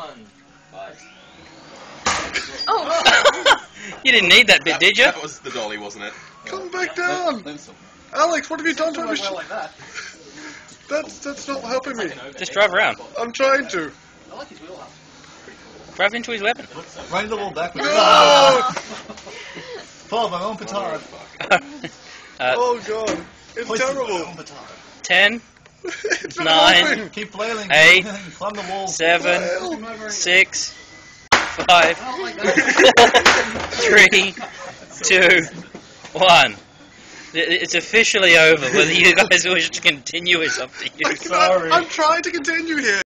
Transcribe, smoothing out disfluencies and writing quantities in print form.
Oh! You didn't need that bit, did you? That was the dolly, wasn't it? Come back down! Alex, what have you done to my machine? Like that. That's not helping me. Just drive around. I'm trying to. I like his wheelhouse. Drive into his weapon. Right in the wall backwards. No! Pull my own petard. Oh god, it's Hoist my terrible. own petard. 10, It's not 9, helping. Keep flailing. 8, Climb the wall. 7, Well, 6, 5, 4, 3, 2, 1. It's officially over. Whether you guys wish to continue is up to you. I'm trying to continue here.